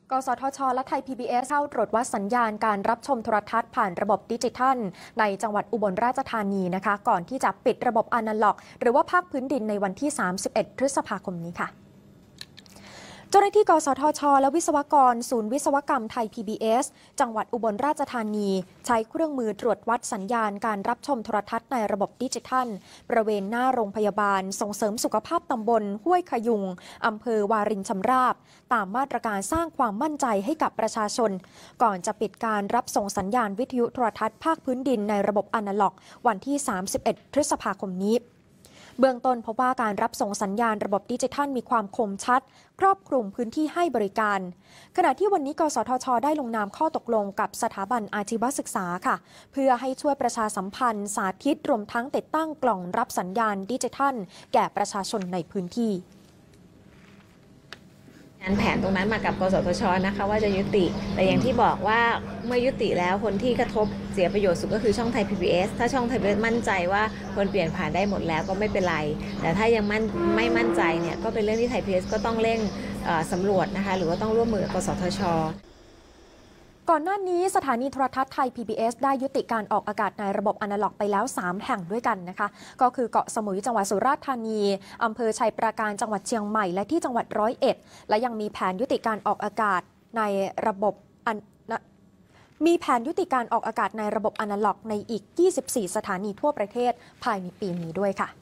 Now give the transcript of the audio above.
กสทช.และไทย PBS เข้าตรวจวัดสัญญาณการรับชมโทรทัศน์ผ่านระบบดิจิทัลในจังหวัดอุบลราชธานีนะคะก่อนที่จะปิดระบบอนาล็อกหรือว่าภาคพื้นดินในวันที่ 31 พฤษภาคมนี้ค่ะเจ้าหน้าที่กสทช.และวิศวกรศูนย์วิศวกรรมไทย PBS จังหวัดอุบลราชธานีใช้เครื่องมือตรวจวัดสัญญาณการรับชมโทรทัศน์ในระบบดิจิทัลบริเวณหน้าโรงพยาบาลส่งเสริมสุขภาพตำบลห้วยขยุงอำเภอวารินชำราบตามมาตรการสร้างความมั่นใจให้กับประชาชนก่อนจะปิดการรับส่งสัญญาณวิทยุโทรทัศน์ภาคพื้นดินในระบบอนาล็อกวันที่ 31 พฤษภาคมนี้เบื้องต้นพบว่าการรับส่งสัญญาณระบบดิจิทัลมีความคมชัดครอบคลุมพื้นที่ให้บริการขณะที่วันนี้กสทช.ได้ลงนามข้อตกลงกับสถาบันอาชีวศึกษาค่ะเพื่อให้ช่วยประชาสัมพันธ์สาธิตรวมทั้งติดตั้งกล่องรับสัญญาณดิจิทัลแก่ประชาชนในพื้นที่งานแผนตรงนั้นมากับกสทช.นะคะว่าจะยุติแต่อย่างที่บอกว่าเมื่อยุติแล้วคนที่กระทบเสียประโยชน์สุดก็คือช่องไทย PBS ถ้าช่องไทย PBS มั่นใจว่าคนเปลี่ยนผ่านได้หมดแล้วก็ไม่เป็นไรแต่ถ้ายังไม่มั่นใจเนี่ยก็เป็นเรื่องที่ไทย PBS ก็ต้องเร่งสำรวจนะคะหรือว่าต้องร่วมมือกับกสทช. ก่อนหน้านี้สถานีโทรทัศน์ไทย PBS ได้ยุติการออกอากาศในระบบอนาล็อกไปแล้ว3แห่งด้วยกันนะคะก็คือเกาะสมุยจังหวัดสุราษฎร์ธานีอำเภอชัยปราการจังหวัดเชียงใหม่และที่จังหวัด101และยังมีแผนยุติการออกอากาศในระบบอนาล็อกในอีก24สถานีทั่วประเทศภายในปีนี้ด้วยค่ะ